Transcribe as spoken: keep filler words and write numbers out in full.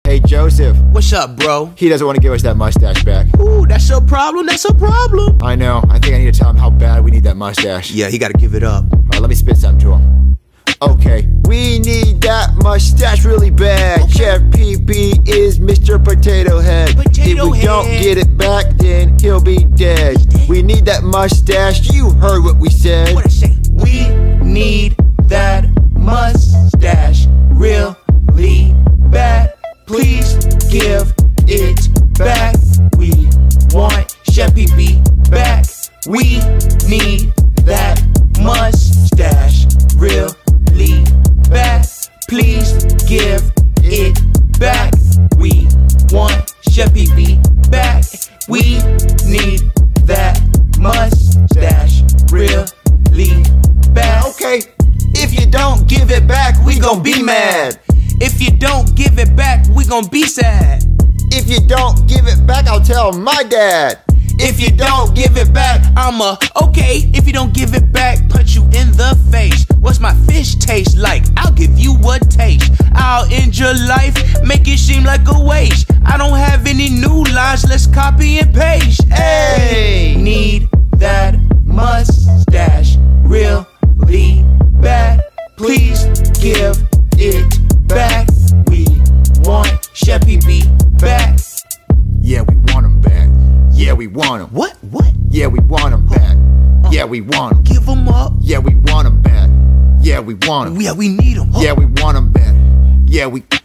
Hey Joseph, What's up, bro? he doesn't want to give us that mustache back. Ooh, that's your problem, that's a problem. I know, I think I need to tell him how bad we need that mustache. Yeah, he gotta give it up. Alright, let me spit something to him. Okay, we need that mustache really bad. Okay. Chef P B is Mister Potato Head. Potato if we Head. don't get it back, then he'll be dead. We need that mustache, you heard what we said. What I say? We need that mustache really bad. Please give it back. We want Chef P B back. We need that mustache really bad. Please give it back. We want Chef P B back. We need that mustache really bad. Okay, if you don't give it back, we gon' be mad. If you don't give it back, we gon' be sad. If you don't give it back, I'll tell my dad. If you don't give it back, I'ma okay. If you don't give it back, punch you in the face. What's my fish taste like? I'll give you a taste. I'll end your life, make it seem like a waste. I don't have any new lines, let's copy and paste. Hey, need that mustache really bad. Please give it back. We want Chef P B back. Yeah, we want him back. Yeah, we want him. What? What? Yeah, we want him back. Yeah, we want him. Give him up. Yeah, we want him back. Yeah, we want him. Yeah, we need him. Yeah, we want him back. Yeah, we